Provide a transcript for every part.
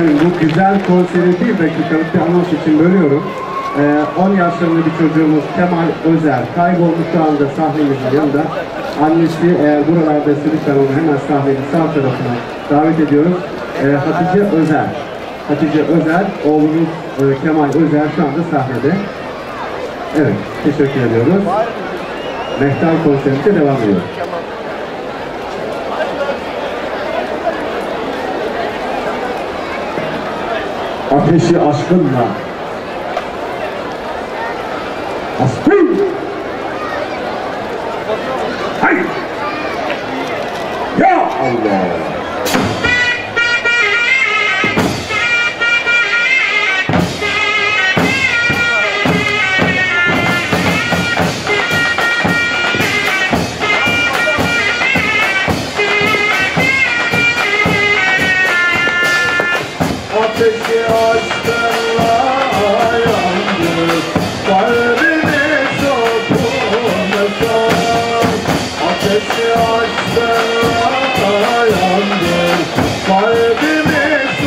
Efendim bu güzel konseri 1 dakikalık bir anons için bölüyorum. 10 yaşlarında bir çocuğumuz Kemal Özer kaybolmuş, şu anda sahnemizin yanında. Annesi eğer buralarda lütfen onu hemen sahnenin sağ tarafına davet ediyoruz. Hatice Özer. Hatice Özer, oğlumuz Kemal Özer şu anda sahnede. Evet, teşekkür ediyoruz. Mehter konserinde devam ediyor. Ateşi aşkınla. Aşkın! Hayır! Ya Allah! Ateşi aşkınla yandık, kalbimi sokulmuşum. Ateşi aşkınla yandık, kalbimi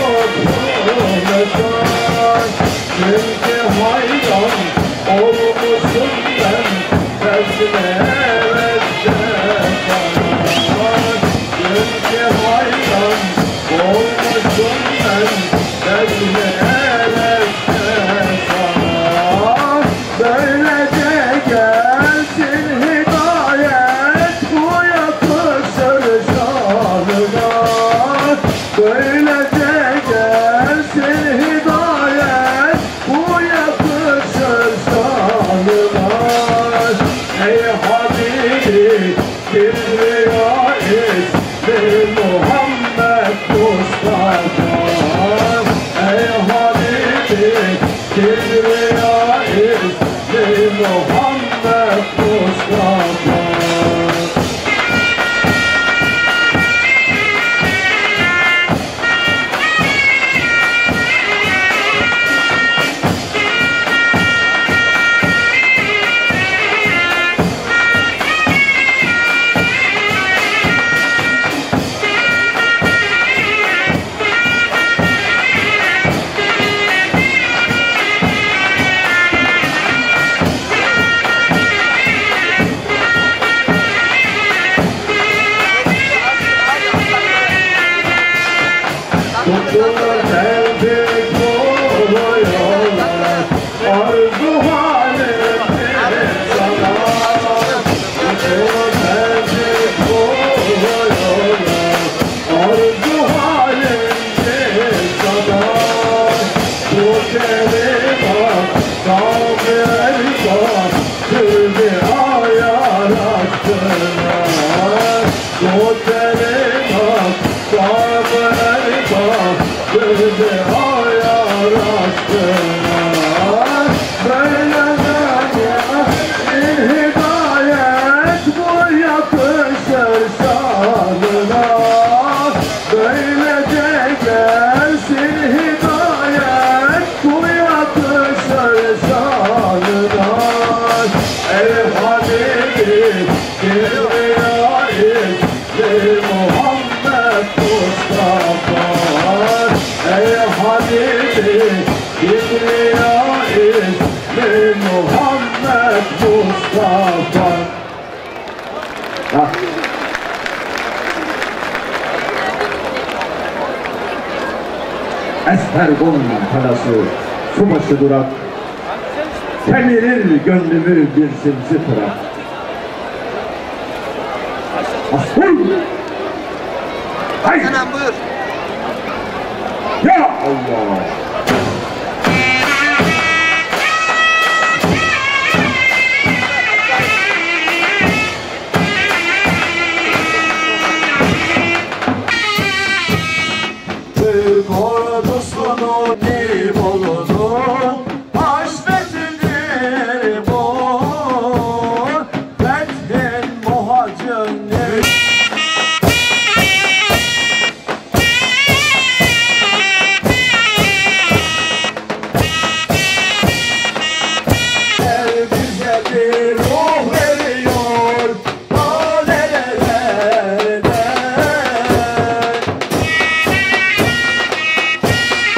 sokulmuşum. Çünkü hayran olmuşum ben, tersine evette sana. Çünkü hayran olmuşum ben, tersine evette sana. Böylece gelsin hidayet, bu yakışır şanına. Böylece gelsin hidayet, bu yakışır şanına. Ey Habibi, Kibriya ismi Muhammed Mustafa. Ey Habibi, Kibriya ismi Muhammed Mustafa. Tutulur sevdik bu yollar, arzu halimdir sana. Tutulur sevdik bu yollar, arzu halimdir sana. Bu kelimat kavmer bak, türlü ayar aşkına. Bu kelimat kavmer bak, türlü ayar aşkına. Böylece gelsin hidayet, bu yakışır şanına. Böylece gelsin hidayet, bu yakışır şanına. Ey Habibi, Kibriya ismi Muhammed Mustafa. Ey Habibi, Kibriya ismi Muhammed Mustafa. Estergon kalası, subaşı durak, kemirir gönlümü bir simsi tırak. Aslan! Hayır! Hemen buyur. Ya Allah! Türk ordusunun limonunu haşmetidir bu. Fethin muhacın bize bir ruh veriyor lalelerden.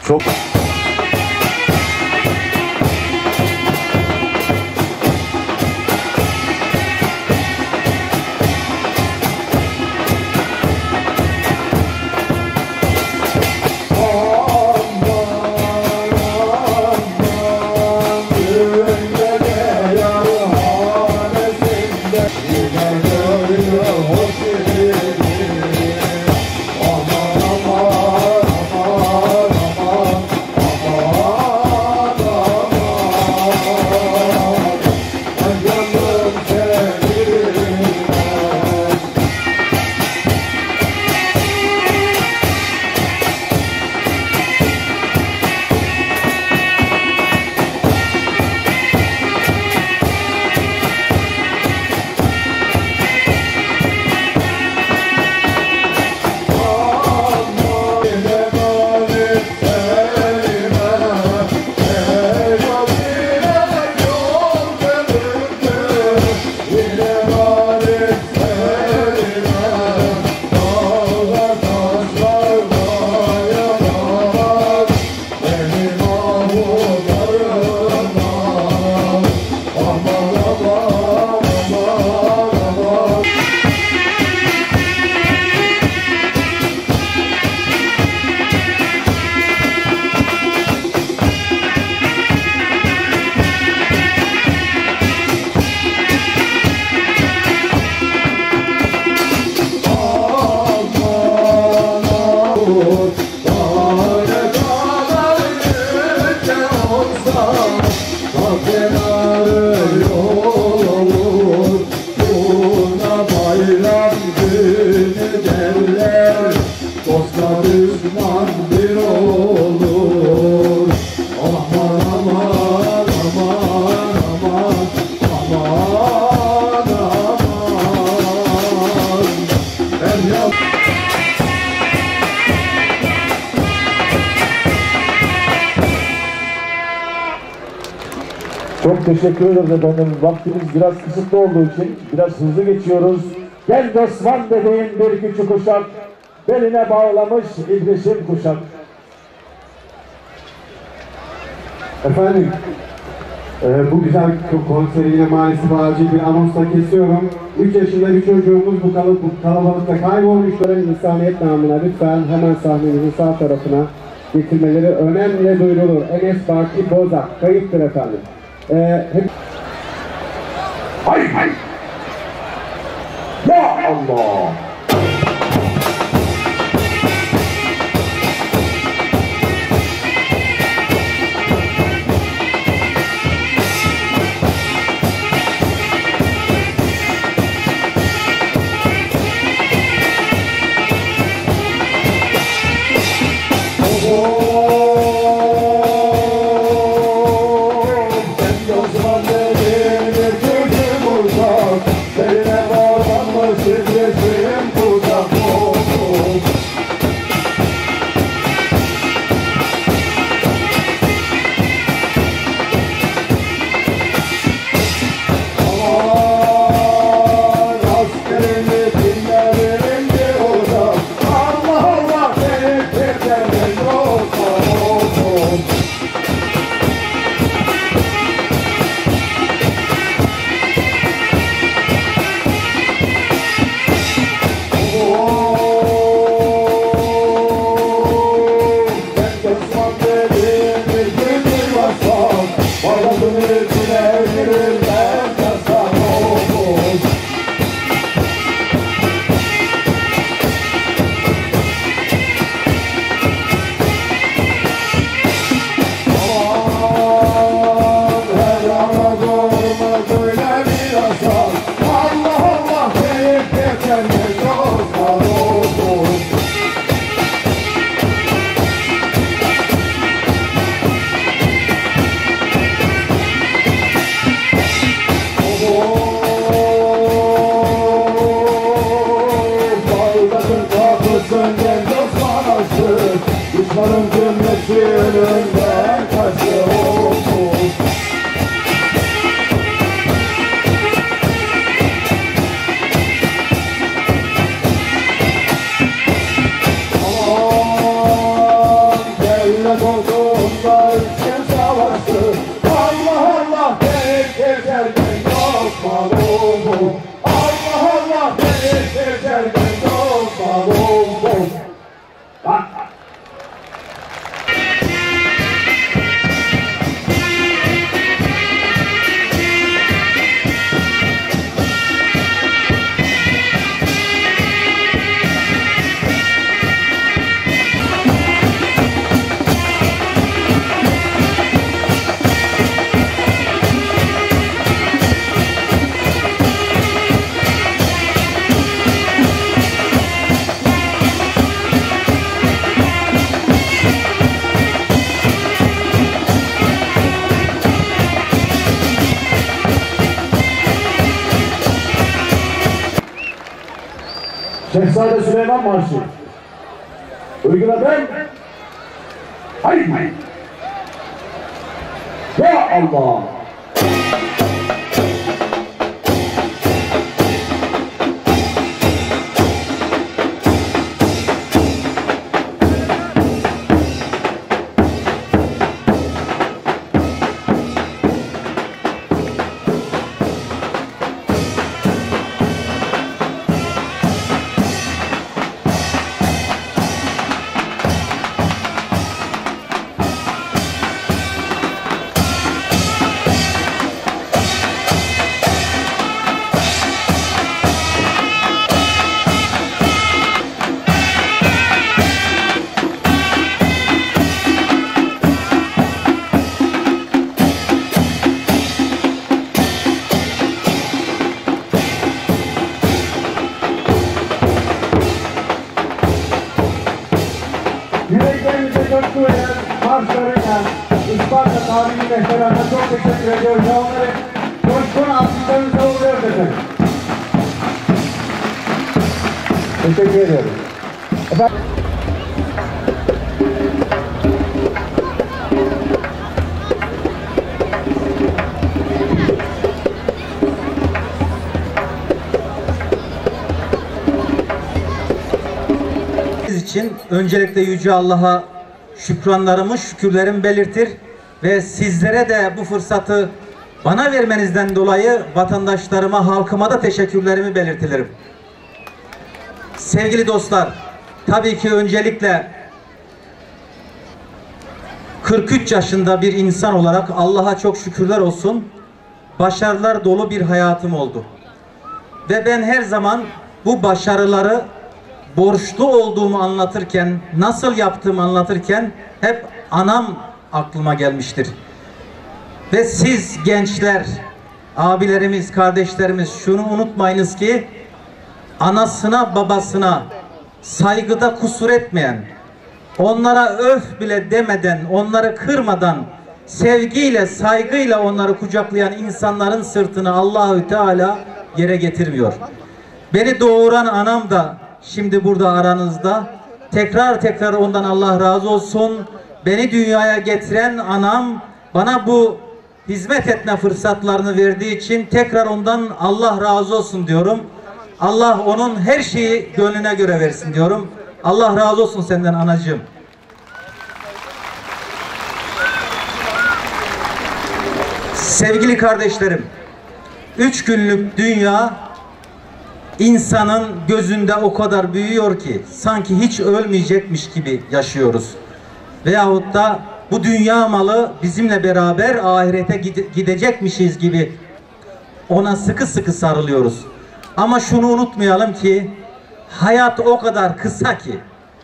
Çok dostlar düşman bir olur. Aman aman aman aman aman aman. Ben yap Çok teşekkür ederiz efendim. Vaktimiz biraz kısıtlı olduğu için biraz hızlı geçiyoruz. Genç Osman dediğin bir küçük uşak, beline bağlamış İdris'in kuşak. Efendim, bu güzel konseri yine maalesef acil bir anonsla kesiyorum. 3 yaşında bir çocuğumuz bu kalabalıkta kaybolmuşların insaniyet namına lütfen hemen sahnemizin sağ tarafına getirmeleri önemli duyurulur. Enes Baki Bozak, kayıptır efendim. Hay hay! Ya Allah! Düşmanın cümlesi önünden kaçıyor. Aman, devlet oldu. Şehzade Süleyman Marşı. Uygula ben. Haydi. Ya Allah. Yüreklerimize coşkuyla, marşlarıyla, Isparta tarihi rehberlerine çok teşekkür ediyoruz. Onları coşkun alkışlarınızla uğurluyoruz efendim. Teşekkür ediyorum. Efendim. için öncelikle Yüce Allah'a şükranlarımı, şükürlerimi belirtir ve sizlere de bu fırsatı bana vermenizden dolayı vatandaşlarıma, halkıma da teşekkürlerimi belirtirim. Sevgili dostlar, tabii ki öncelikle 43 yaşında bir insan olarak Allah'a çok şükürler olsun, başarılar dolu bir hayatım oldu. Ve ben her zaman bu başarıları borçlu olduğumu anlatırken, nasıl yaptığımı anlatırken hep anam aklıma gelmiştir. Ve siz gençler, abilerimiz, kardeşlerimiz şunu unutmayınız ki anasına, babasına saygıda kusur etmeyen, onlara öf bile demeden, onları kırmadan, sevgiyle, saygıyla onları kucaklayan insanların sırtını Allahü Teala yere getirmiyor. Beni doğuran anam da şimdi burada aranızda. Tekrar tekrar ondan Allah razı olsun. Beni dünyaya getiren anam bana bu hizmet etme fırsatlarını verdiği için tekrar ondan Allah razı olsun diyorum. Allah onun her şeyi gönlüne göre versin diyorum. Allah razı olsun senden anacığım. Sevgili kardeşlerim, 3 günlük dünya insanın gözünde o kadar büyüyor ki sanki hiç ölmeyecekmiş gibi yaşıyoruz. Veyahut da bu dünya malı bizimle beraber ahirete gidecekmişiz gibi ona sıkı sıkı sarılıyoruz. Ama şunu unutmayalım ki hayat o kadar kısa ki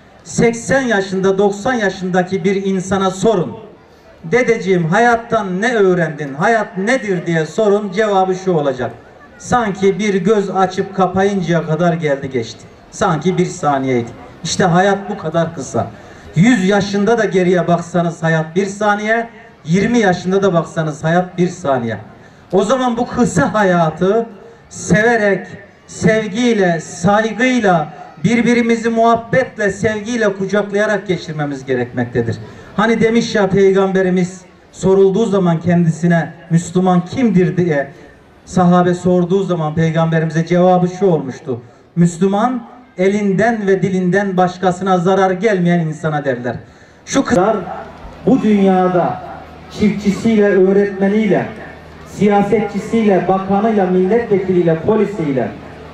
80 yaşında 90 yaşındaki bir insana sorun. Dedeciğim hayattan ne öğrendin? Hayat nedir diye sorun. Cevabı şu olacak. Sanki bir göz açıp kapayıncaya kadar geldi geçti. Sanki bir saniyeydi. İşte hayat bu kadar kısa. 100 yaşında da geriye baksanız hayat bir saniye, 20 yaşında da baksanız hayat bir saniye. O zaman bu kısa hayatı severek, sevgiyle, saygıyla, birbirimizi muhabbetle, sevgiyle kucaklayarak geçirmemiz gerekmektedir. Hani demiş ya Peygamberimiz sorulduğu zaman kendisine Müslüman kimdir diye sahabe sorduğu zaman Peygamberimize cevabı şu olmuştu. Müslüman elinden ve dilinden başkasına zarar gelmeyen insana derler. Şu kadar bu dünyada çiftçisiyle, öğretmeniyle, siyasetçisiyle, bakanıyla, milletvekiliyle, polisiyle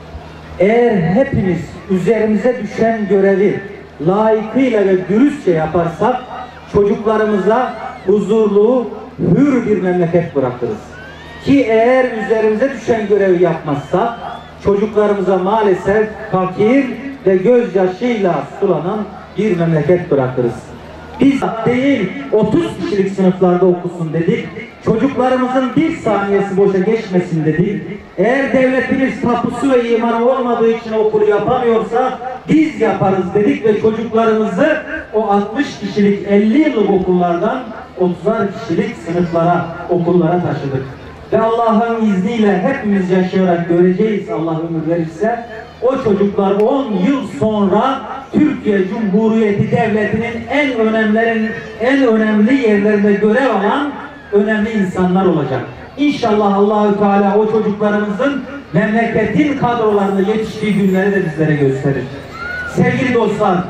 eğer hepimiz üzerimize düşen görevi layıkıyla ve dürüstçe yaparsak çocuklarımıza huzurlu, hür bir memleket bırakırız. Ki eğer üzerimize düşen görevi yapmazsak çocuklarımıza maalesef fakir ve gözyaşıyla sulanan bir memleket bırakırız. Biz değil 30 kişilik sınıflarda okusun dedik. Çocuklarımızın bir saniyesi boşa geçmesin dedik. Eğer devletimiz tapusu ve imanı olmadığı için okulu yapamıyorsa biz yaparız dedik ve çocuklarımızı o 60 kişilik 50 yıllık okullardan 30'ar kişilik sınıflara, okullara taşıdık. Ve Allah'ın izniyle hepimiz yaşayarak göreceğiz Allah ömür verirse. O çocuklar 10 yıl sonra Türkiye Cumhuriyeti Devleti'nin en önemli yerlerinde görev alan önemli insanlar olacak. İnşallah Allahü Teala o çocuklarımızın memleketin kadrolarında yetiştiği günleri de bizlere gösterir. Sevgili dostlar,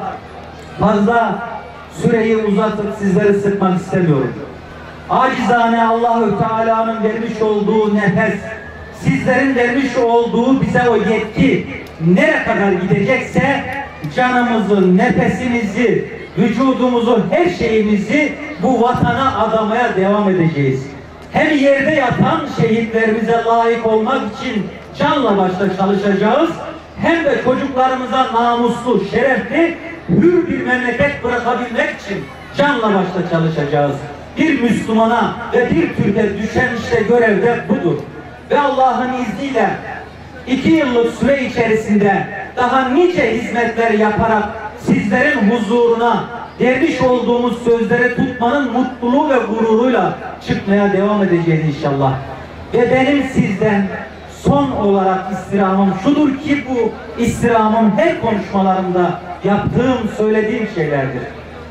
fazla süreyi uzatıp sizleri sıkmak istemiyorum. Acizane Allahü Teala'nın vermiş olduğu nefes, sizlerin vermiş olduğu bize o yetki nereye kadar gidecekse canımızı, nefesimizi, vücudumuzu, her şeyimizi bu vatana adamaya devam edeceğiz. Hem yerde yatan şehitlerimize layık olmak için canla başla çalışacağız, hem de çocuklarımıza namuslu, şerefli, hür bir memleket bırakabilmek için canla başla çalışacağız. Bir Müslümana ve bir Türk'e düşen işte görev de budur. Ve Allah'ın izniyle 2 yıllık süre içerisinde daha nice hizmetler yaparak sizlerin huzuruna vermiş olduğumuz sözleri tutmanın mutluluğu ve gururuyla çıkmaya devam edeceğiz inşallah. Ve benim sizden son olarak istirhamım şudur ki bu istirhamım her konuşmalarımda yaptığım, söylediğim şeylerdir.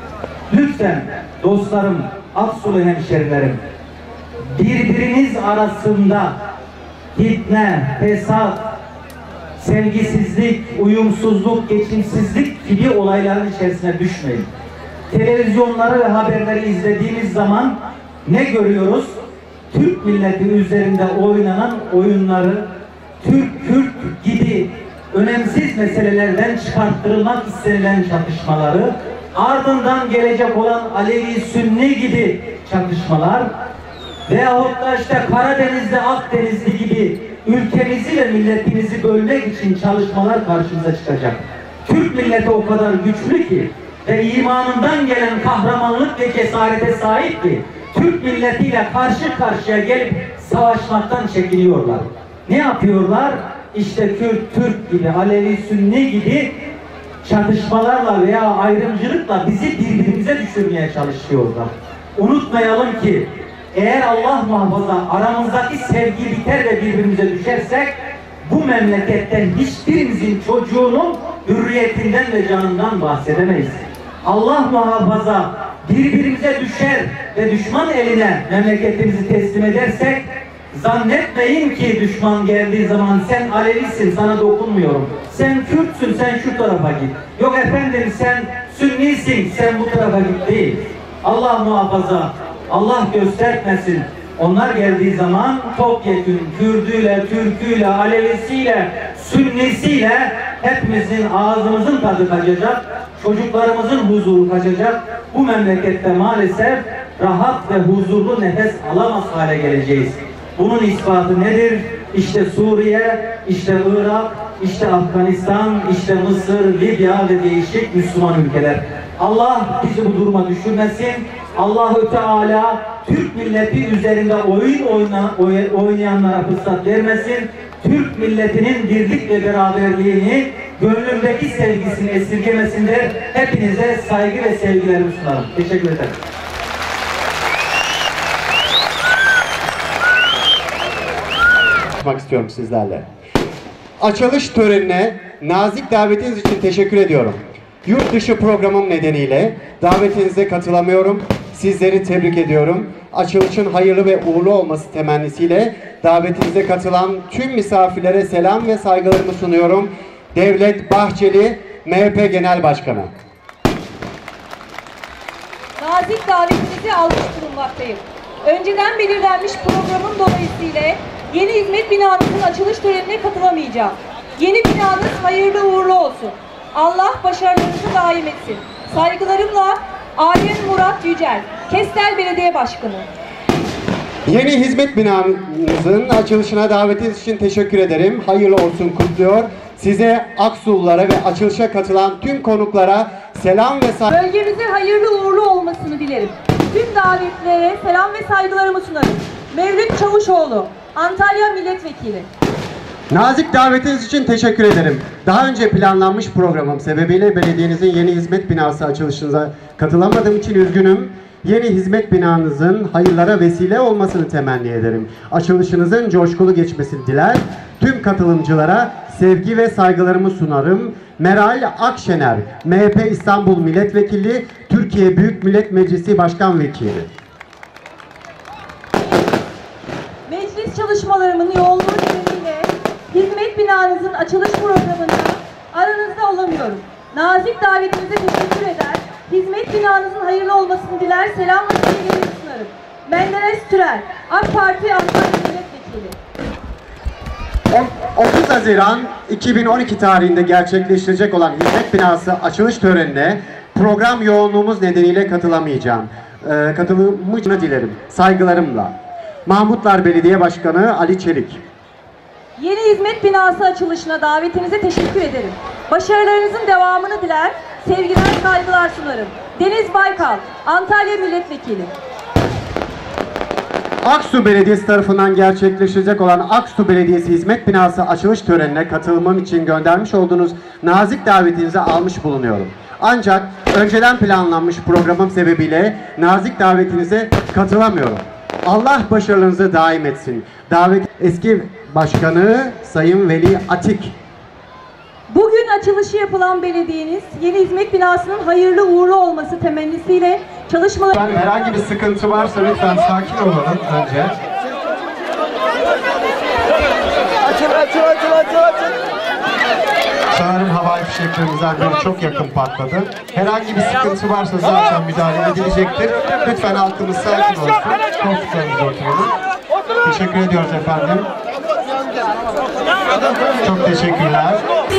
Lütfen dostlarım, Aksulu hemşerilerim, birbiriniz arasında fitne, fesat, sevgisizlik, uyumsuzluk, geçimsizlik gibi olayların içerisine düşmeyin. Televizyonları ve haberleri izlediğimiz zaman ne görüyoruz? Türk milleti üzerinde oynanan oyunları, Türk-Kürt gibi önemsiz meselelerden çıkarttırılmak istenilen çatışmaları, ardından gelecek olan Alevi-Sünni gibi çatışmalar veyahut da işte Karadeniz'de Akdenizli gibi ülkemizi ve milletimizi bölmek için çalışmalar karşımıza çıkacak. Türk milleti o kadar güçlü ki ve imanından gelen kahramanlık ve cesarete sahip ki Türk milletiyle karşı karşıya gelip savaşmaktan çekiniyorlar. Ne yapıyorlar? İşte Kürt, Türk gibi, Alevi, Sünni gibi çatışmalarla veya ayrımcılıkla bizi birbirimize düşürmeye çalışıyorlar. Unutmayalım ki eğer Allah muhafaza aramızdaki sevgi biter ve birbirimize düşersek bu memleketten hiçbirimizin çocuğunun hürriyetinden ve canından bahsedemeyiz. Allah muhafaza birbirimize düşer ve düşman eline memleketimizi teslim edersek zannetmeyin ki düşman geldiği zaman sen Alevisin, sana dokunmuyorum. Sen Kürtsün, sen şu tarafa git. Yok efendim sen Sünnisin, sen bu tarafa git değil. Allah muhafaza, Allah göstermesin. Onlar geldiği zaman topyekün Kürdüyle, Türküyle, Alevisiyle, Sünnisiyle hepimizin ağzımızın tadı kaçacak, çocuklarımızın huzuru kaçacak. Bu memlekette maalesef rahat ve huzurlu nefes alamaz hale geleceğiz. Bunun ispatı nedir? İşte Suriye, işte Irak, işte Afganistan, işte Mısır, Libya ve değişik Müslüman ülkeler. Allah bizi bu duruma düşürmesin. Allahü Teala Türk milleti üzerinde oynayanlara fırsat vermesin. Türk milletinin birlik ve beraberliğini, gönlündeki sevgisini esirgemesin der. Hepinize saygı ve sevgilerimi sunarım. Teşekkür ederim. İstiyorum sizlerle. Açılış törenine nazik davetiniz için teşekkür ediyorum. Yurt dışı programım nedeniyle davetinize katılamıyorum. Sizleri tebrik ediyorum. Açılışın hayırlı ve uğurlu olması temennisiyle davetinize katılan tüm misafirlere selam ve saygılarımı sunuyorum. Devlet Bahçeli, MHP Genel Başkanı. Nazik davetinizi almış bulunmaktayım. Önceden belirlenmiş programın dolayısıyla yeni hizmet binanızın açılış törenine katılamayacağım. Yeni binanız hayırlı uğurlu olsun. Allah başarılarınızı daim etsin. Saygılarımla Alem Murat Yücel, Kestel Belediye Başkanı. Yeni hizmet binamızın açılışına davetiniz için teşekkür ederim. Hayırlı olsun kutluyor. Size Aksullulara ve açılışa katılan tüm konuklara selam ve saygı... Bölgemize hayırlı uğurlu olmasını dilerim. Tüm davetlilere selam ve saygılarımı sunarım. Mevlüt Çavuşoğlu, Antalya Milletvekili. Nazik davetiniz için teşekkür ederim. Daha önce planlanmış programım sebebiyle belediyenizin yeni hizmet binası açılışınıza katılamadığım için üzgünüm. Yeni hizmet binanızın hayırlara vesile olmasını temenni ederim. Açılışınızın coşkulu geçmesini diler. Tüm katılımcılara sevgi ve saygılarımı sunarım. Meral Akşener, MHP İstanbul Milletvekili, Türkiye Büyük Millet Meclisi Başkan Vekili. Meclis çalışmalarımın yoğunluğu nedeniyle hizmet binanızın açılış programında aranızda olamıyorum. Nazik davetinize teşekkür eder, hizmet binanızın hayırlı olmasını diler, selam ve sevgilerimi sunarım. Menderes Türel, AK Parti Antalya Milletvekili. 30 Haziran 2012 tarihinde gerçekleştirecek olan hizmet binası açılış törenine program yoğunluğumuz nedeniyle katılamayacağım. Katılımını dilerim. Saygılarımla. Mahmutlar Belediye Başkanı Ali Çelik. Yeni hizmet binası açılışına davetinize teşekkür ederim. Başarılarınızın devamını diler, sevgiler, saygılar sunarım. Deniz Baykal, Antalya Milletvekili. Aksu Belediyesi tarafından gerçekleşecek olan Aksu Belediyesi Hizmet Binası açılış törenine katılımım için göndermiş olduğunuz nazik davetinizi almış bulunuyorum. Ancak önceden planlanmış programım sebebiyle nazik davetinize katılamıyorum. Allah başarılarınızı daim etsin. Davet eski başkanı Sayın Veli Atik. Bugün açılışı yapılan belediyeniz yeni hizmet binasının hayırlı uğurlu olması temennisiyle çalışmalar... Herhangi bir sıkıntı varsa lütfen sakin olalım önce. Sanırım havai fişeklerimizden biri çok yakın patladı. Herhangi bir sıkıntı varsa zaten müdahale edilecektir. Lütfen halkımız sakin olsun. Koltuklarımıza oturalım. Teşekkür ediyoruz efendim. Çok teşekkürler.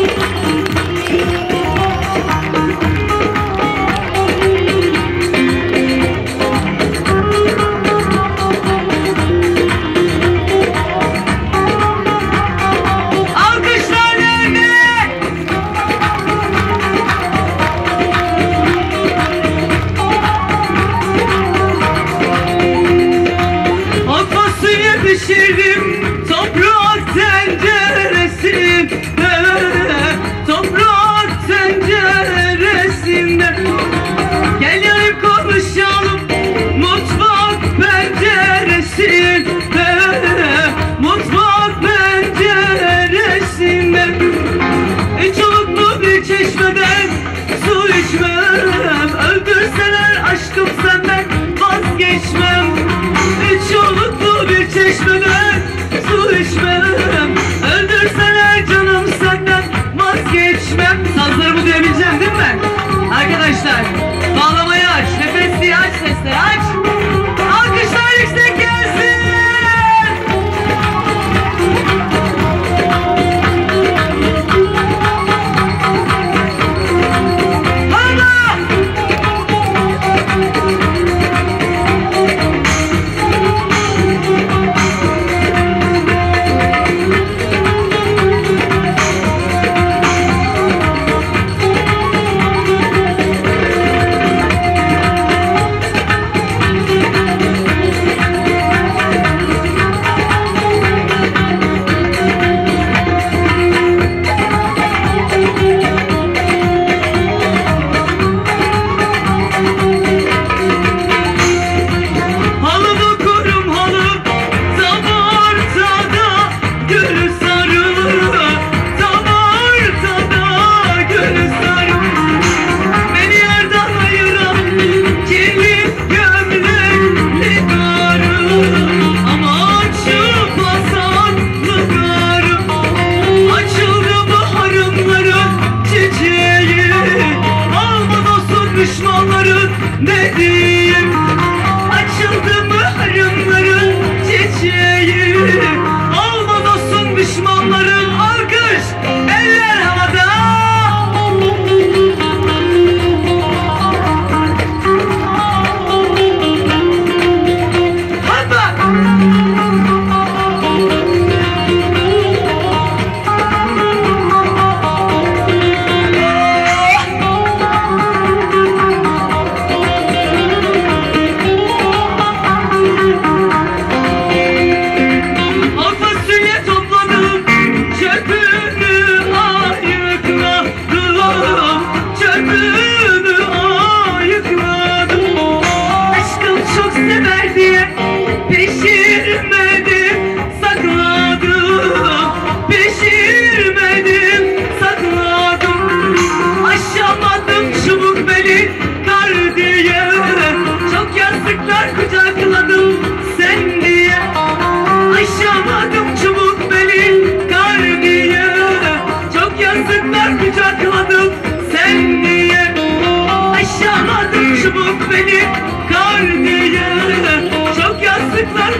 Pişirdim toprak tenceresinde, toprak tenceresinde. Gel yanıp konuşalım mutfak penceresinde, mutfak penceresinde. Üç oluklu bir çeşmeden su içmem, öldürseler aşkım senden vazgeçmem. Üç oluklu bir çeşmeden su içmem, öldürseler canım senden vazgeçmem. Sazları bu duyabileceğim değil mi? Arkadaşlar bağlamayı aç, nefesliği aç, sesleri aç. Alkışlar yüksek gelsin.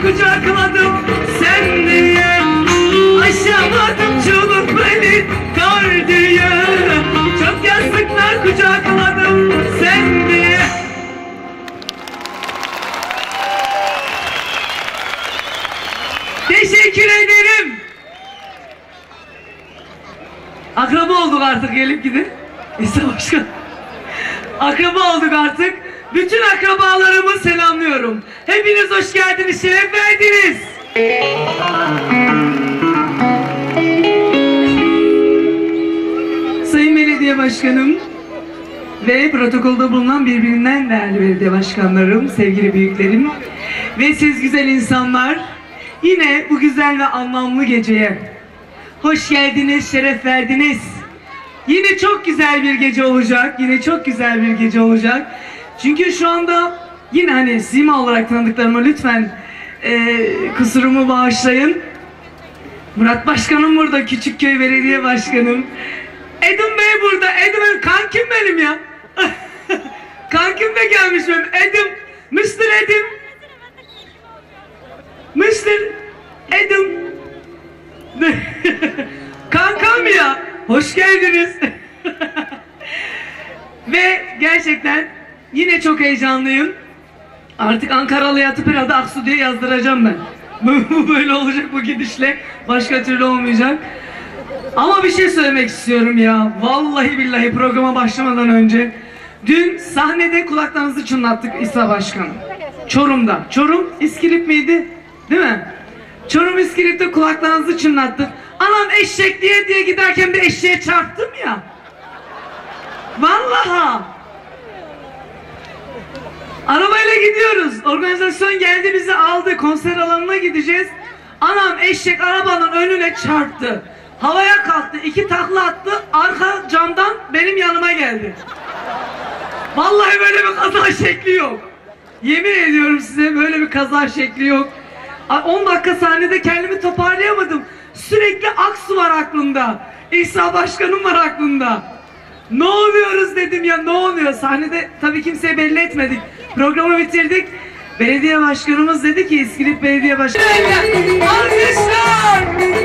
kucakladım sen diye. Aşamadım çoluk beni kar diye. Çok yastıklar kucakladım sen diye. Teşekkür ederim. Akraba olduk artık, gelip gidin. İsa Başkan. Akraba olduk artık. Bütün akrabalarımı selamlıyorum. Hepiniz hoş geldiniz, şeref verdiniz. Sayın Belediye Başkanım ve protokolda bulunan birbirinden değerli belediye başkanlarım, sevgili büyüklerim ve siz güzel insanlar, yine bu güzel ve anlamlı geceye hoş geldiniz, şeref verdiniz. Yine çok güzel bir gece olacak, yine çok güzel bir gece olacak. Çünkü şu anda yine hani sima olarak tanıdıklarıma lütfen kusurumu bağışlayın. Murat Başkanım burada, Küçükköy Belediye Başkanım. Edim Bey burada, Edim kankim benim ya. Kankim de gelmiş benim, Edim. Mr. Edim. Mr. Edim. Kankam ya, hoş geldiniz. Ve gerçekten yine çok heyecanlıyım. Artık Ankaralı'ya atıp herhalde Aksu diye yazdıracağım ben. Bu böyle olacak bu gidişle, başka türlü olmayacak. Ama bir şey söylemek istiyorum ya. Vallahi billahi programa başlamadan önce dün sahnede kulaklarınızı çınlattık İsa Başkan. Çorum'da. Çorum İskilip miydi? Değil mi? Çorum İskilip'te kulaklarınızı çınlattık. Anam eşek diye giderken bir eşeğe çarptım ya. Vallahi. Arabayla gidiyoruz. Organizasyon geldi, bizi aldı. Konser alanına gideceğiz. Anam eşek arabanın önüne çarptı. Havaya kalktı. 2 takla attı. Arka camdan benim yanıma geldi. Vallahi böyle bir kaza şekli yok. Yemin ediyorum size, böyle bir kaza şekli yok. 10 dakika sahnede kendimi toparlayamadım. Sürekli Aksu var aklımda. İsa Başkanım var aklımda. Ne oluyoruz dedim ya, ne oluyor? Sahnede tabii kimseye belli etmedik. Programı bitirdik. Belediye başkanımız dedi ki, İskilip Belediye Başkanı. Alkışlar!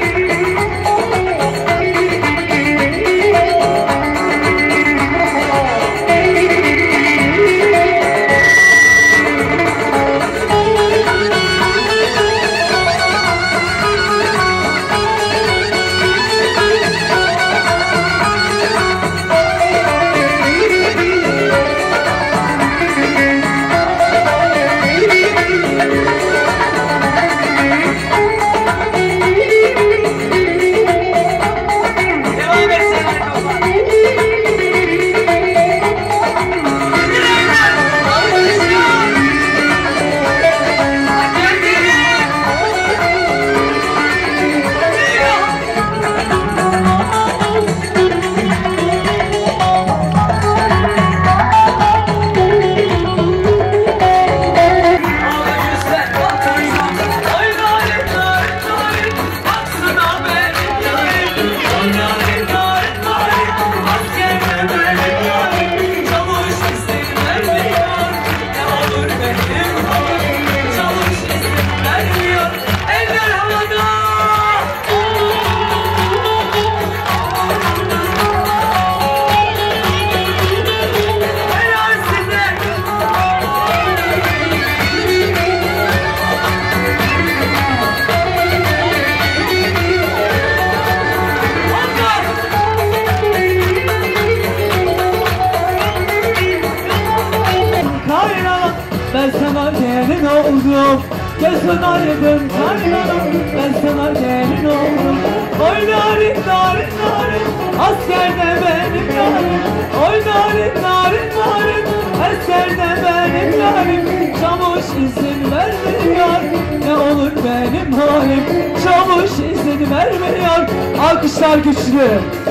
Ben sana gelin oldum, gözün aydın kaynanam. Ben sana gelin oldum, oy narin narin narin, askerde benim yarim. Oy narin narin narin, askerde benim yarim. Çavuş izin vermiyor, ne olur benim halim. Çavuş izin vermiyor. Alkışlar güçlü,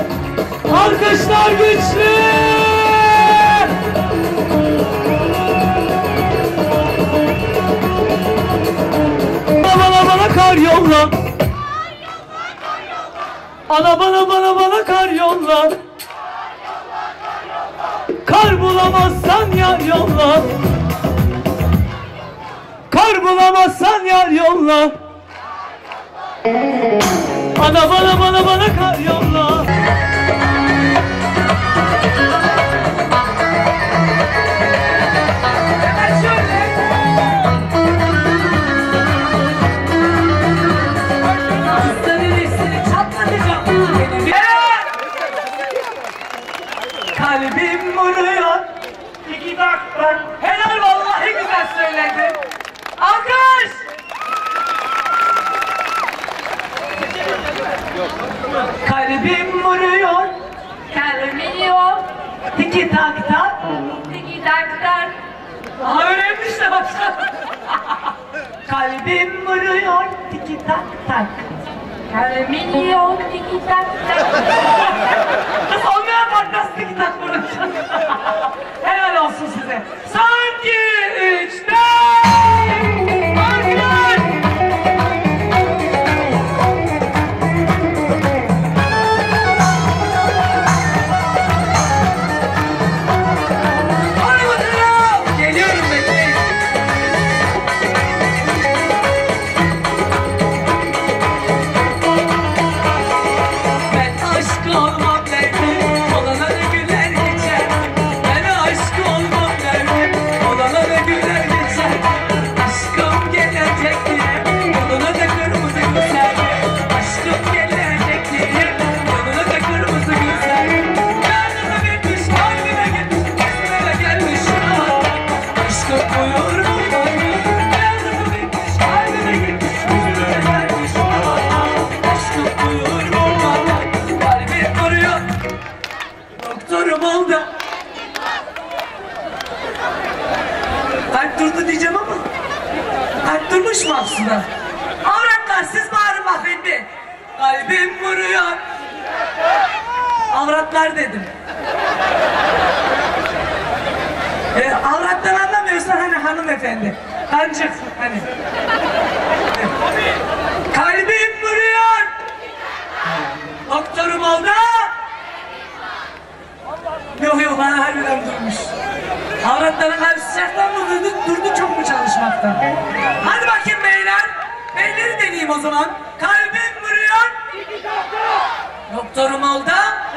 alkışlar güçlü. Bana kar yolla. Ana bana kar yolla. Kar bulamazsan ya yolla. Kar bulamazsan bulamazsan yar yolla. Bana kar yolla. Kalbim vuruyor. İki dakika. Helal, vallahi güzel söyledi. Alkış. Kalbim vuruyor. Kalbim Tiki tak tak. tiki tak tak. Aha öğrenmiş de başka. Kalbim vuruyor. Tiki tak tak. Kalbim yok tiki tak tak. Kız olmayan bak nasıl tiki tak vuracağız. Helal olsun size. Son 2, 3, 4. Kalp durdu diyeceğim ama kalp durmuş mu aslında? Avratlar siz bağırın bakayım bir. Kalbim vuruyor. Avratlar dedim. Avrattan anlamıyorsan hani hanımefendi. Kancık hani. Kalbim vuruyor. Doktorum oldu. Yok bana harbiden durmuş. Avratların kalbi sıcaktan mı durdu çok mu çalışmaktan? Hadi bakayım beyler. Beyleri deneyeyim o zaman. Kalbim vuruyor. Doktorum oldu.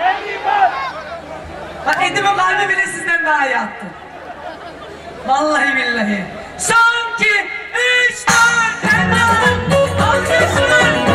Bak Edim'in kalbi bile sizden daha iyi attı. Vallahi billahi. Son 2, 3, 4. Alkışlar.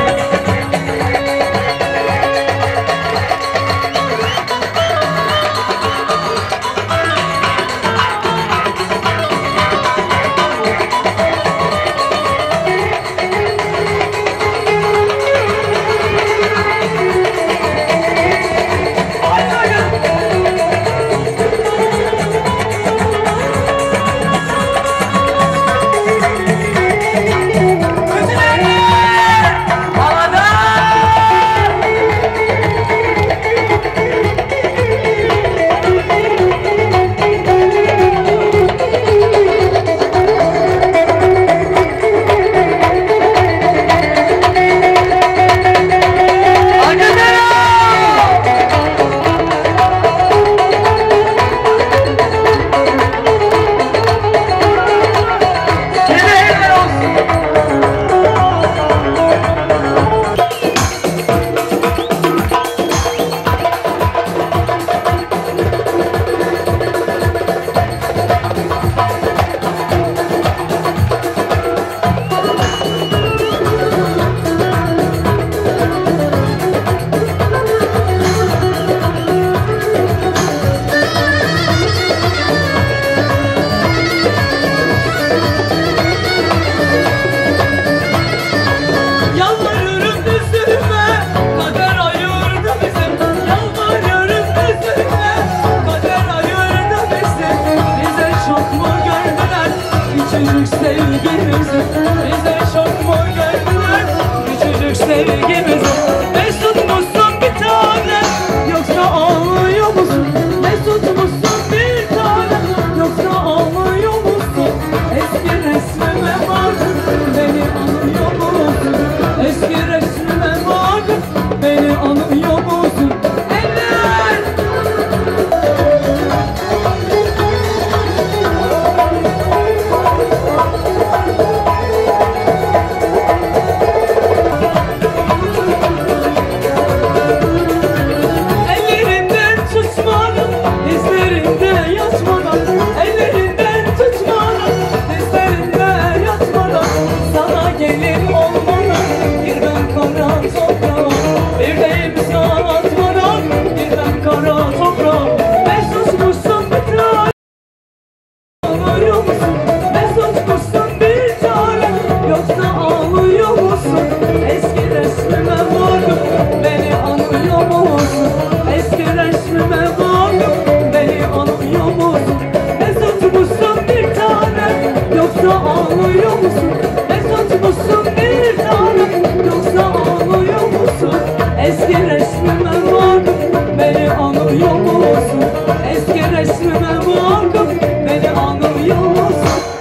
musun? Mesut musun bir tanem, yoksa ağlıyor musun? Eski resmime bakıp beni anıyor musun? Eski resmime bakıp beni anıyor musun?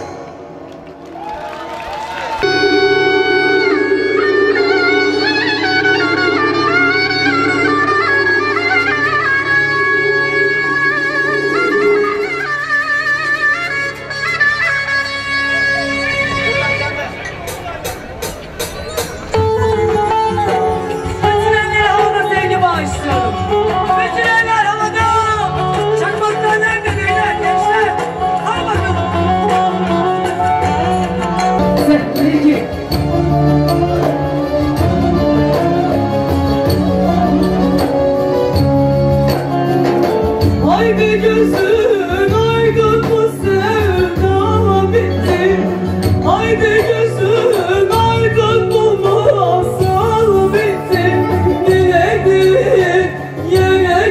Haydi gözün aydın bu sevda bitti. Haydi gözün aydın bu masal bitti. Dilediğin yere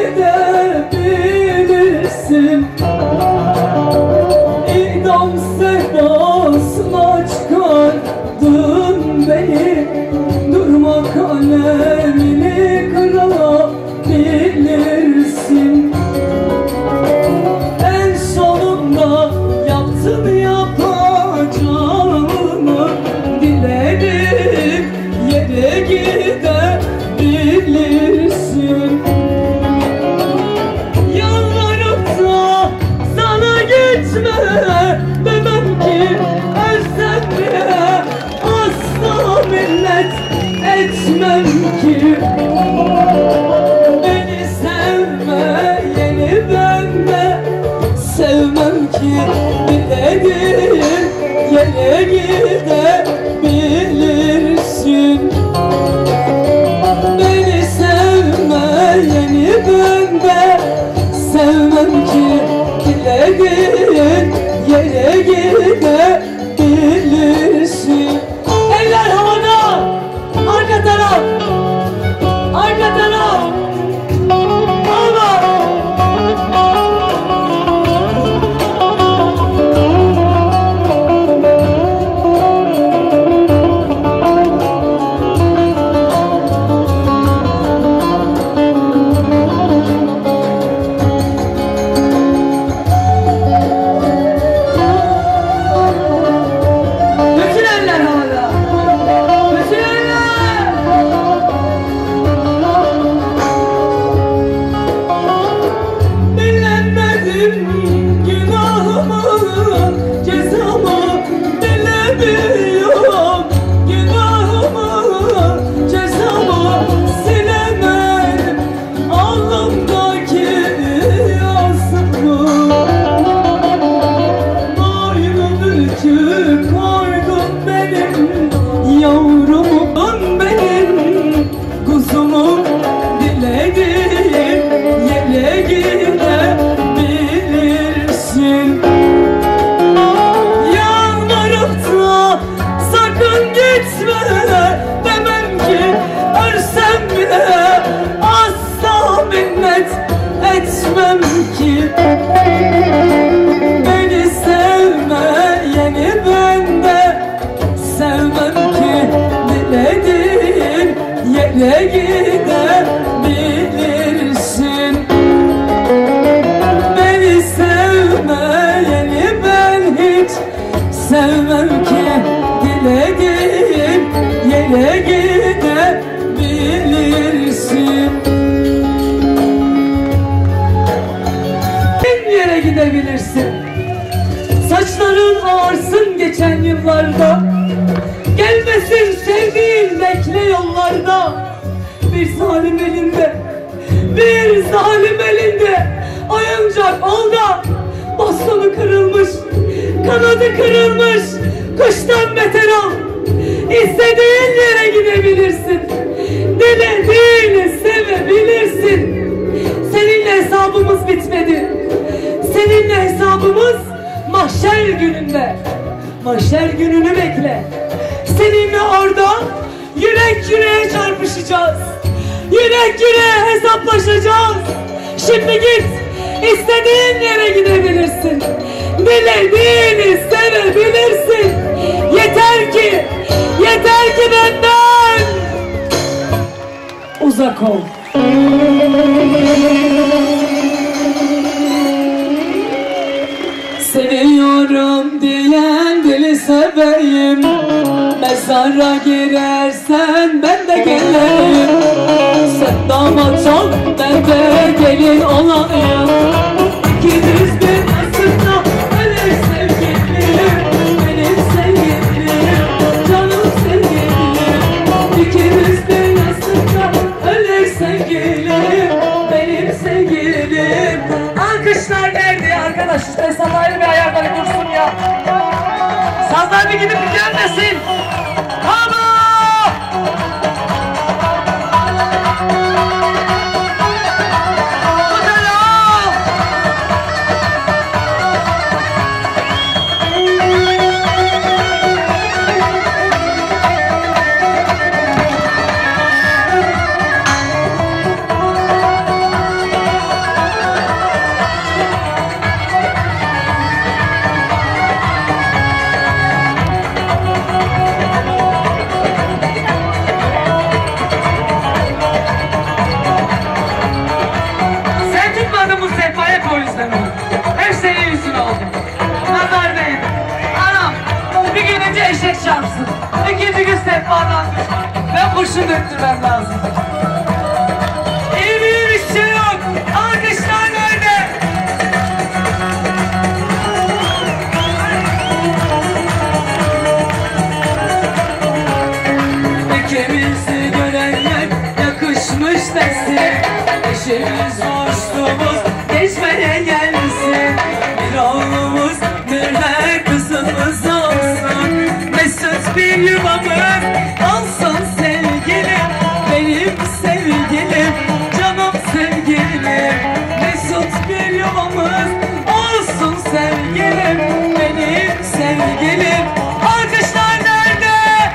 gidebilirsin. İdam sevdasına çıkardın beni. Durma kalemini kırabilirsin. En sonunda yaptın yapacağını. Dilediğin yere gidebilirsin. Yalvarıp da sana gitme demem ki, ölsem bile asla minnet etmem ki. Beni sevme yeni ben de sevmem ki. Dilediğin yere gidebilirsin. Beni sevme yeni ben de sevmem ki. Dilediğin yere gidebilirsin. Eller havada, arka taraf, arka taraf. Allah! Bütün eller havada. Bütün eller. Bilemedim günahımı, cezamı bilemiyorum. Günahımı, cezamı silemedim. Alnımdaki yazımı. Boynumdaki koydum benim yavrumun, benim kuzumun. Dilediğin yere gidebilirsin. Yalvarıp da sakın gitme demem ki, ölsem bile asla minnet etmem ki. Beni sevme yeni ben de sevmem ki. Dilediğin yere gidebilirsin. Beni sevme yeni ben hiç sevmem ki. Dilediğin yere gidebilirsin. Bir yere gidebilirsin. Saçların ağarsın geçen yıllarda. Gelmesin sevdiğin bekle yollarda. Bir zalim elinde, bir zalim elinde oyuncak olda. Bastonu kırılmış, kanadı kırılmış, kuştan beter ol. İstediğin yere gidebilirsin. Dilediğini sevebilirsin. Seninle hesabımız bitmedi. Seninle hesabımız mahşer gününde. Mahşer gününü bekle. Seninle orada yürek yüreğe çarpışacağız. Yürek yüreğe hesaplaşacağız. Şimdi git, istediğin yere gidebilirsin. Dilediğini sevebilirsin. kol. Seviyorum diyen deli seveyim. Mezara girersen ben de geleyim. Sen damat ol, ben de gelin olayım. İkimiz bir arasında ölür sevgilim. Benim sevgilim, canım sevgilim. İkimiz bir arasında ölür sevgilim. Benim sevgilim. Alkışlar nerede arkadaş? İşte sandalye bir ayakları dursun ya. Sazlar bir gidip bir gelmesin. Bravo! Hep senin yüzün oldu. Nazar değdi. Anam bir gün önce eşek çarpsın. İkinci gün sehpadan düşman. Ben kurşun döktürmem lazım. İyi bir şey yok. Alkışlar nerede? İkimizi görenler yakışmış desin. Eşimiz hoşluğumuz geçmeye gelsin. Bir oğlumuz bir de kızımız olsun. Mesut bir yuvamız olsun sevgilim. Benim sevgilim, canım sevgilim. Mesut bir yuvamız olsun sevgilim. Benim sevgilim. Alkışlar nerede?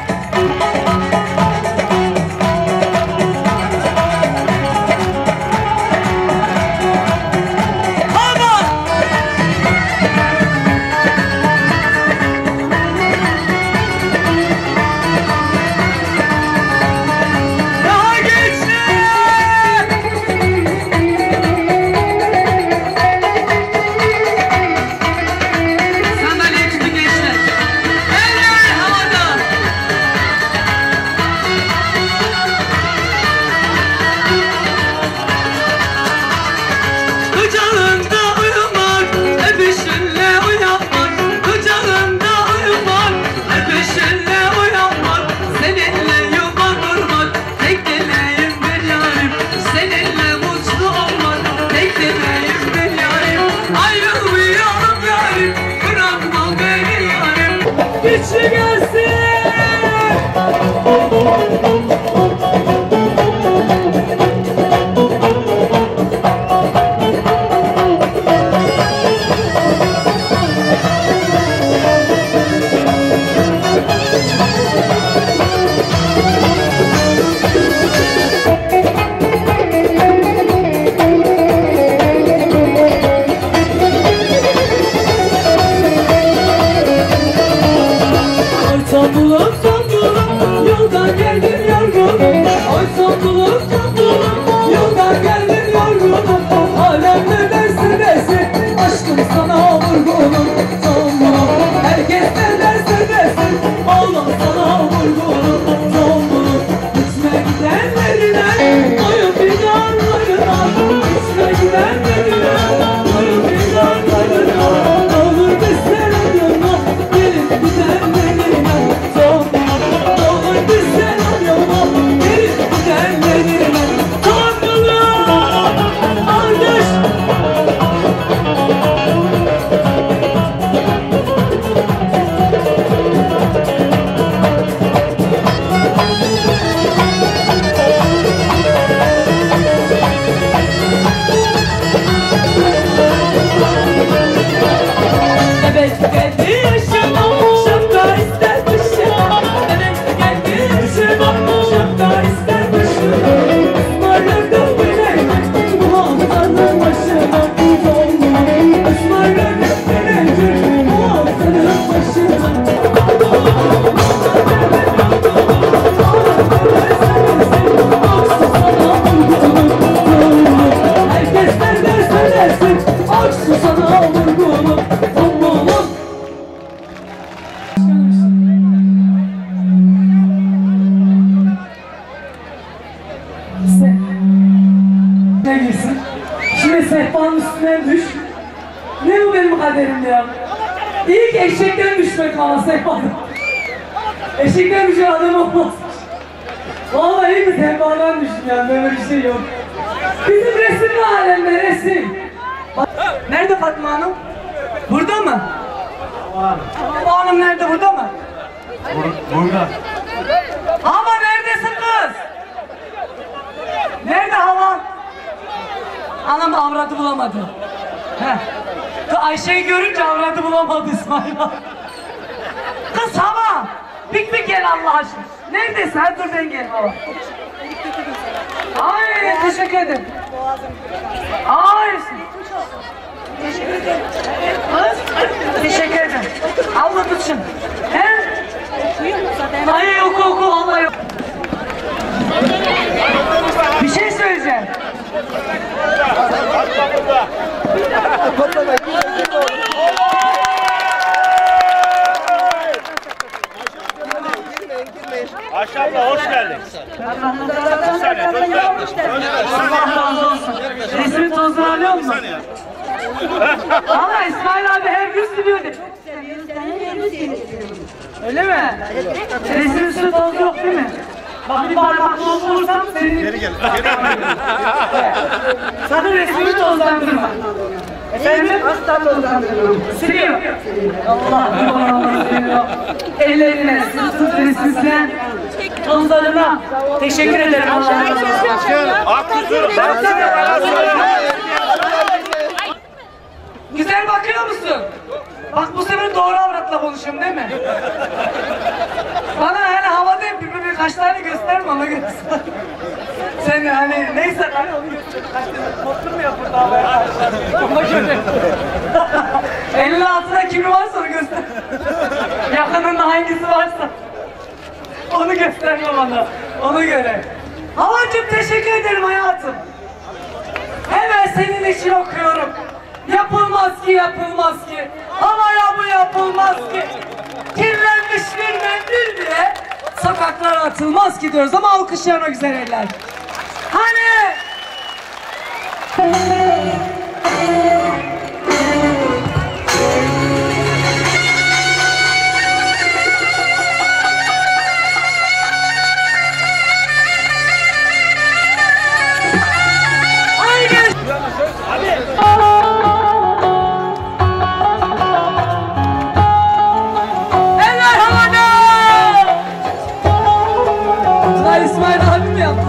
Güçlü gelsin. İyi ki eşekten düşmek havası yapmadım. Eşekten düşen adam olmaz. Vallahi iyi mi tebadan düştüm yani, böyle bir şey yok. Bizim resimli alemde resim. Nerede Fatma Hanım? Burada mı? Fatma Hanım nerede, burada mı? Burada. Hava neredesin kız? Nerede Hava? Anam avradı bulamadı. Heh. Ayşe'yi görünce avradı bulamadı İsmail abi. Kız Hava! Pik gel Allah aşkına. Neredesin? Hadi dur ben gel Hava. Ay teşekkür ederim. Ay. Teşekkür ederim. Kız, teşekkür ederim. Allah tutsun. He? Ay oku vallahi yok. Bir şey söyleyeceğim. Ayşe abla hoş geldin. Allah razı olsun. Resmi tozunu alıyor musun? Valla İsmail abi her gün siliyordu. Öyle mi? Resmin üstü toz yok değil mi? Bak bir parmak toz bulursam senin... Geri gel. Sana resmini tozlandırma. Efendim? Asla tozlandırma. Siliyor. Allah siliyor. Ellerine sızsız resmisine tozlarına. Teşekkür ederim. Allah razı olsun. Güzel bakıyor musun? Bak bu sefer doğru avratla konuşuyorum değil mi? Bana hani havadayım birkaç tane gösterme ama göster. Sen hani neyse hani onu göster. Oturmuyor burada havaya. Ama göre. Elinin altında kimi varsa onu göster. Yakınında hangisi varsa. Onu gösterme bana. Onu göre. Havacığım teşekkür ederim hayatım. Hemen senin için okuyorum. Yapılmaz ki, yapılmaz ki. Havaya bu yapılmaz ki. Kirlenmiş bir mendil bile sokaklara atılmaz ki diyoruz ama alkışlayan o güzel eller. Hani? İsmail abi mi yaptı?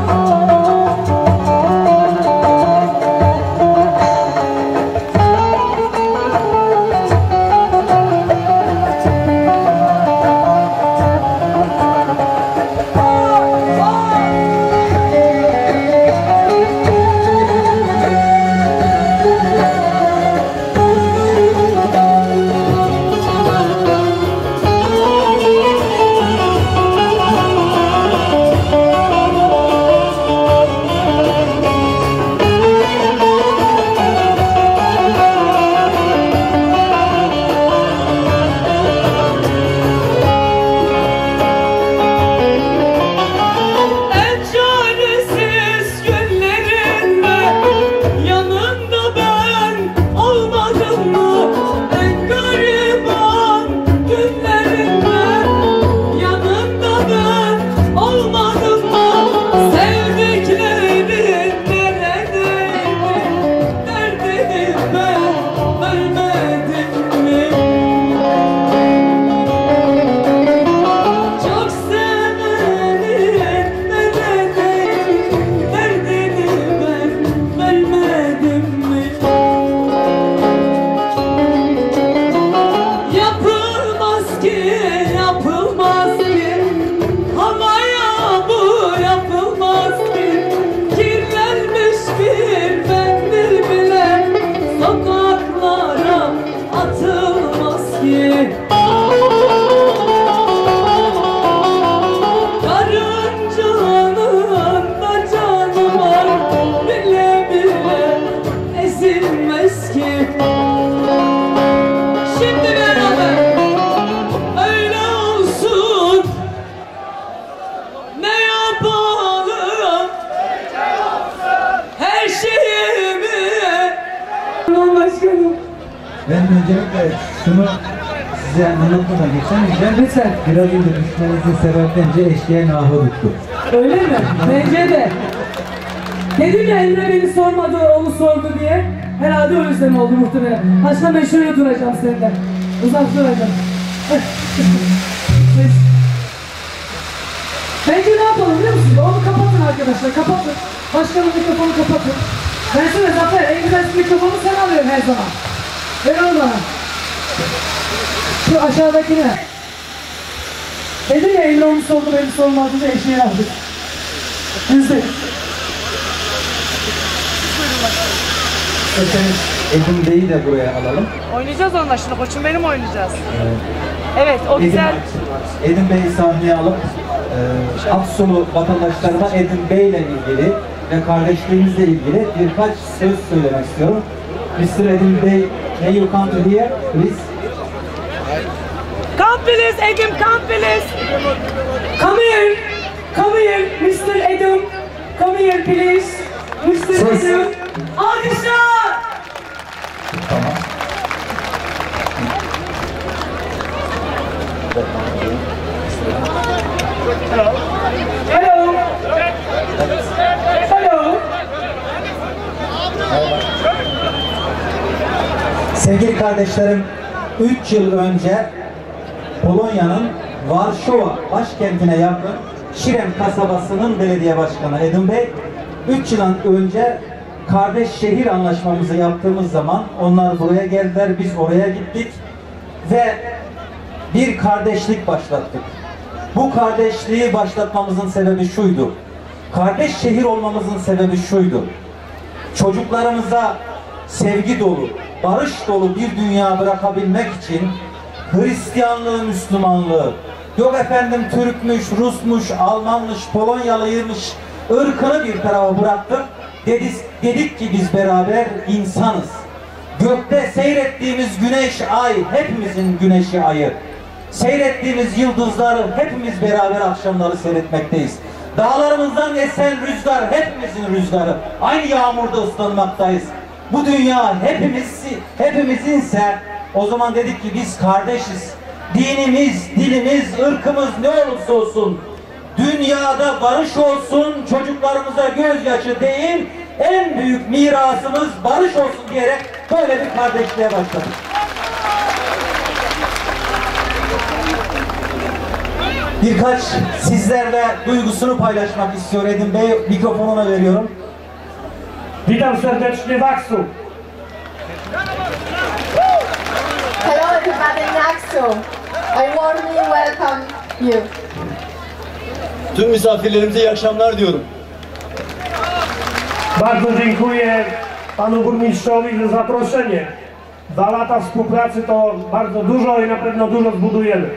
Ben öncelikle şunu size anlatmadan geçemeyeceğim. Lütfen. Biraz önce düşmenizin sebeplerince eşeğe nahı tuttu. Öyle mi? Bence de. Dedim ya Emre beni sormadı, onu sordu diye. Herhalde o yüzden oldu muhtemelen. Haşla ben şöyle duracağım senden. Uzak duracağım. Bence ne yapalım biliyor musunuz? Onu kapatın arkadaşlar, kapatın. Başkanın mikrofonu kapatın. Ben söyle Zafer, en güzel mikrofonu sen alıyorsun her zaman. Ver onu bana. Şu aşağıdakine. Dedim ya Emre onu sordu, beni sormadı diye eşeğe aldık. Yüzde. İsterseniz Edin Bey'i de buraya alalım. Oynayacağız onunla şimdi koçum benim oynayacağız. Evet o güzel. Edin Bey'i sahneye alıp Aksulu vatandaşlarıma Edin Bey ile ilgili ve kardeşliğimizle ilgili birkaç söz söylemek istiyorum. Mr. Edin Bey, may you come to here, please? Come please Edim, come please. Come here. Come here, Mr. Edum. Come here please. Mr. Edum. Alkışlar. Tamam. Hello. Hello. Sevgili kardeşlerim, 3 yıl önce Polonya'nın Varşova başkentine yakın Şirem kasabasının belediye başkanı Edin Bey, 3 yıl önce kardeş şehir anlaşmamızı yaptığımız zaman onlar buraya geldiler, biz oraya gittik ve bir kardeşlik başlattık. Bu kardeşliği başlatmamızın sebebi şuydu. Kardeş şehir olmamızın sebebi şuydu. Çocuklarımıza sevgi dolu, barış dolu bir dünya bırakabilmek için Hristiyanlığı, Müslümanlığı, yok efendim Türkmüş, Rusmuş, Almanmış, Polonyalıymış, ırkını bir tarafa bıraktık. Dedik ki biz beraber insanız. Gökte seyrettiğimiz güneş, ay, hepimizin güneşi, ayı. Seyrettiğimiz yıldızları hepimiz beraber akşamları seyretmekteyiz. Dağlarımızdan esen rüzgar hepimizin rüzgarı. Aynı yağmurda ıslanmaktayız. Bu dünya hepimizinse o zaman dedik ki biz kardeşiz. Dinimiz, dilimiz, ırkımız ne olursa olsun dünyada barış olsun, çocuklarımıza gözyaşı değil, en büyük mirasımız barış olsun diyerek böyle bir kardeşliğe başladık. Birkaç sizlerle duygusunu paylaşmak istiyor Edin Bey. Mikrofonuna veriyorum. Witam serdecznie w Aksu. Hello everybody in Aksu. I warmly welcome you. Tüm misafirlerimize iyi akşamlar diyorum. Bardzo dziękuję panu burmistrzowi za zaproszenie. 2 lata współpracy to bardzo dużo i na pewno dużo zbudujemy.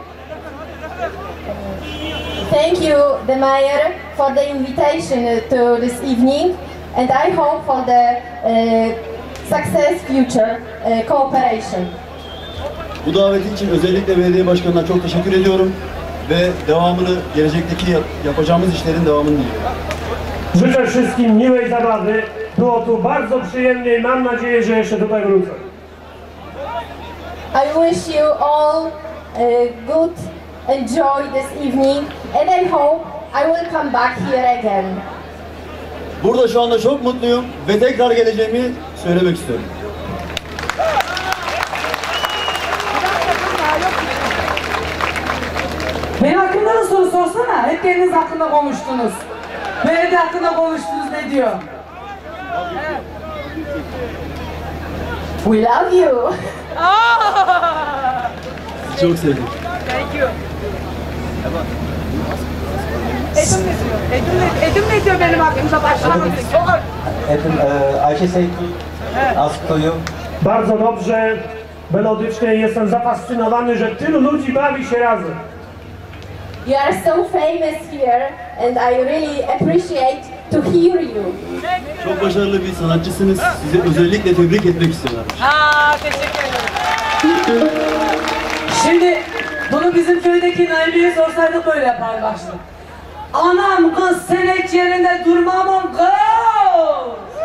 Thank you, the mayor, for the invitation to this evening, and I hope for the success future cooperation. Bu daveti için özellikle belediye başkanına çok teşekkür ediyorum ve devamını, gelecekteki yapacağımız işlerin devamını diliyorum. Życzę wszystkim miłej zabawy. Było tu bardzo przyjemnie i mam nadzieję, że jeszcze tutaj wrócę. I wish you all good enjoy this evening, and I hope I will come back here again. Burada şu anda çok mutluyum ve tekrar geleceğimi söylemek istiyorum. Benim hakkımda da soru sorsana. Hep kendiniz hakkında konuştunuz. Belediye hakkında konuştunuz ne diyor? We love you. Çok sevdim. Thank you. Edim ne diyor benim hakkımda başkanım? Edin, I should say to ask to you. Bardzo dobrze, melodycznie jestem zafascynowany, że tylu ludzi bawi się razem. You are so famous here, and I really appreciate to hear you. Çok başarılı bir sanatçısınız. Sizi özellikle tebrik etmek istiyorlar. Teşekkür ederim. Şimdi bunu bizim köydeki Naibi'ye sorsaydık böyle yapar başlık. Anam kız sen hiç yerinde durmamın kız.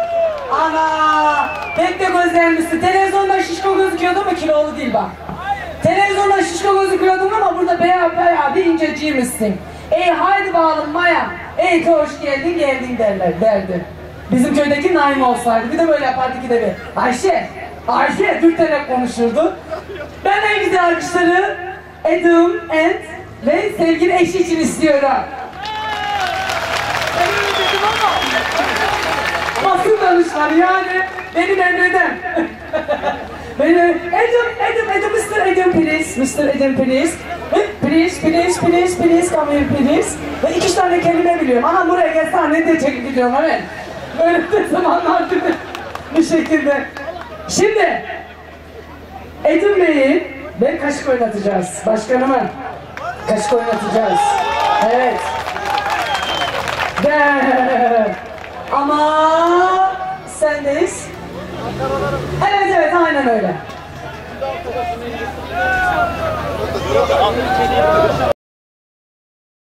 Ana pek de gözlenmişsin. Televizyonda şişko gözüküyordu ama kilolu değil bak. Televizyonda şişko gözüküyordun ama burada bayağı bir inceciymişsin. Haydi bakalım Maya. Hoş geldin derdi. Bizim köydeki Naim olsaydı bir de böyle yapardı ki de bir. Ayşe dürterek konuşurdu. Ben en güzel alkışları Adam ve sevgili eşi için istiyorum. Basın danışmanı yani benim emredem. Adam, Mr. Adam please, Mr. Adam please. Please, come here please. Ve 2 tane kelime biliyorum. Aha buraya gel sahnede çekip gidiyorum evet. Böyle de zamanlar değil mi? Bu şekilde. Şimdi Adam Bey'i ve kaşık oynatacağız. Başkanıma kaşık oynatacağız. Evet. Ama sendeyiz. Evet aynen öyle.